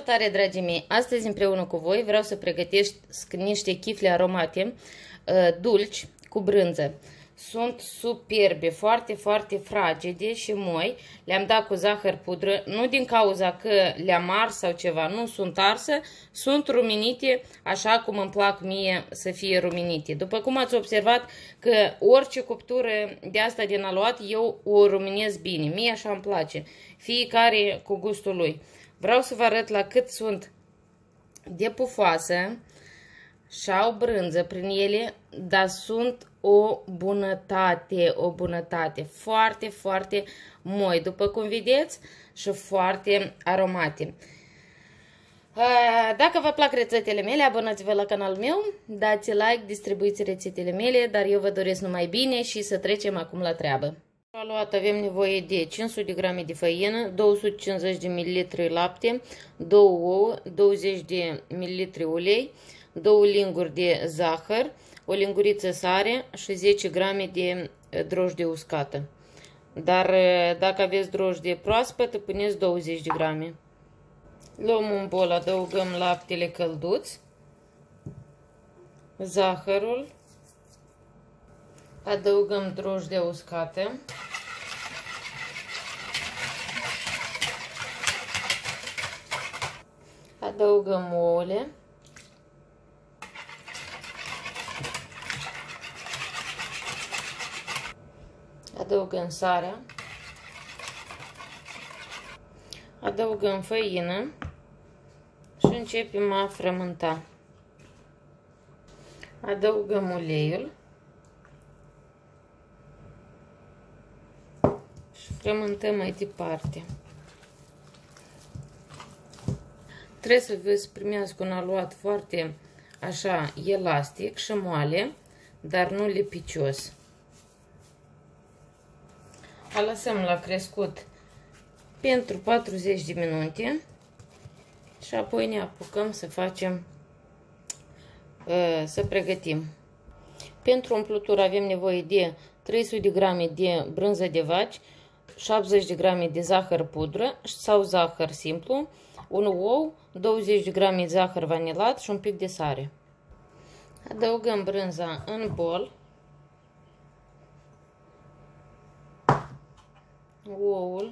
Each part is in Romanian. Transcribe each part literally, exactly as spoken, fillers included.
Salutare, dragii mei! Astăzi împreună cu voi vreau să pregătesc niște chifle aromate uh, dulci cu brânză. Sunt superbe, foarte, foarte fragede și moi. Le-am dat cu zahăr pudră, nu din cauza că le-am ars sau ceva, nu sunt arsă, sunt ruminite așa cum îmi plac mie să fie ruminite. După cum ați observat că orice cuptură de asta din aluat eu o ruminez bine, mie așa îmi place, fiecare cu gustul lui. Vreau să vă arăt la cât sunt de pufoasă și au brânză prin ele, dar sunt o bunătate, o bunătate, foarte, foarte moi, după cum vedeți, și foarte aromate. Dacă vă plac rețetele mele, abonați-vă la canalul meu, dați like, distribuiți rețetele mele, dar eu vă doresc numai bine și să trecem acum la treabă. Aluat avem nevoie de cinci sute de grame de făină, două sute cincizeci de mililitri lapte, două ouă, douăzeci de mililitri ulei, două linguri de zahăr, o linguriță sare și zece grame de drojdie uscată. Dar dacă aveți drojdie proaspătă, puneți douăzeci de grame. Luăm un bol, adăugăm laptele călduț, zahărul, adăugăm drojdia uscată, adăugăm ouăle, adăugăm sarea, adăugăm făină și începem a frământa. Adăugăm uleiul și frământăm mai departe. Trebuie să vă primească un aluat foarte așa elastic și moale, dar nu lipicios. O lăsăm la crescut pentru patruzeci de minute și apoi ne apucăm să facem, să pregătim. Pentru umplutură avem nevoie de trei sute de grame de brânză de vaci, șaptezeci de grame de zahăr pudră sau zahăr simplu, un ou, douăzeci de grame de zahăr vanilat și un pic de sare. Adăugăm brânza în bol, oul,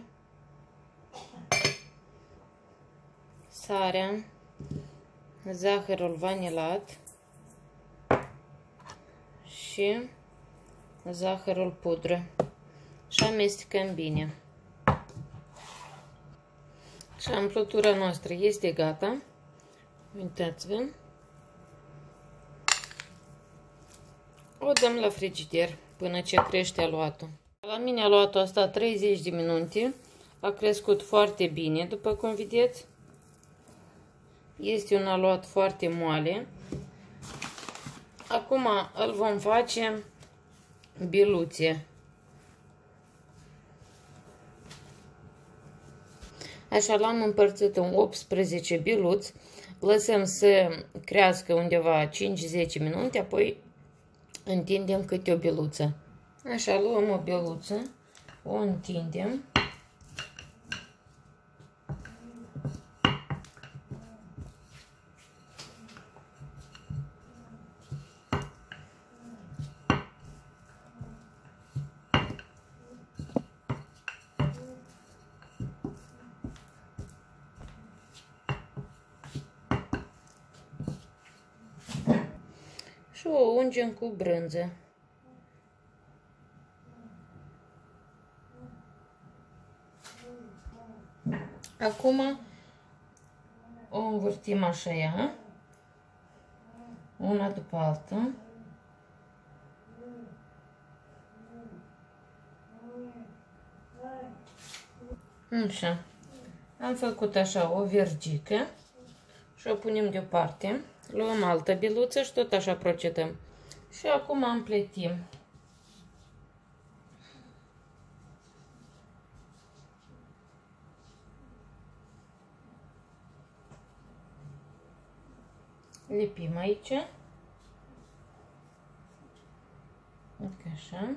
sarea, zahărul vanilat și zahărul pudră și amestecăm bine. Și umplutura noastră este gata. Uitați-vă. O dăm la frigider până ce crește aluatul. La mine aluatul a stat treizeci de minute. A crescut foarte bine, după cum vedeți. Este un aluat foarte moale. Acum îl vom face biluțe. Așa l-am împărțit în optsprezece biluți. Lăsăm să crească undeva cinci zece minute, apoi întindem câte o biluță. Așa, luăm o biluță, o întindem. Și o ungem cu brânză. Acum o învârtim așa ea, una după alta. Așa. Am făcut așa o vergică și o punem deoparte. Luăm altă biluță și tot așa procedăm. Și acum împletim. Lipim aici. Așa.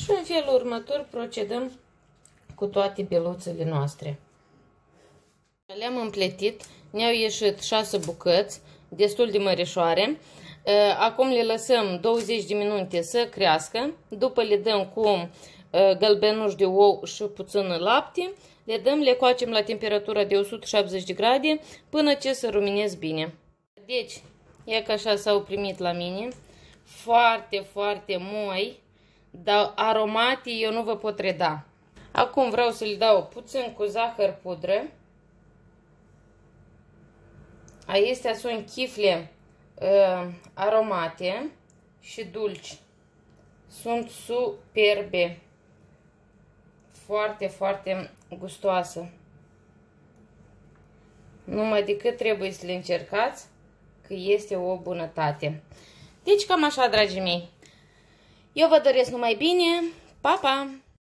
Și în felul următor procedăm cu toate beluțele noastre. Le-am împletit, ne-au ieșit șase bucăți, destul de mărișoare. Acum le lăsăm douăzeci de minute să crească, după le dăm cu gălbenuș de ou și puțin lapte, le dăm, le coacem la temperatura de o sută șaptezeci de grade până ce se ruminez bine. Deci, e că așa s-au primit la mine, foarte, foarte moi, dar aromate eu nu vă pot reda. Acum vreau să le dau puțin cu zahăr pudră. Acestea sunt chifle uh, aromate și dulci. Sunt superbe. Foarte, foarte gustoasă. Numai decât trebuie să le încercați, că este o bunătate. Deci cam așa, dragii mei. Eu vă doresc numai bine. Pa, pa!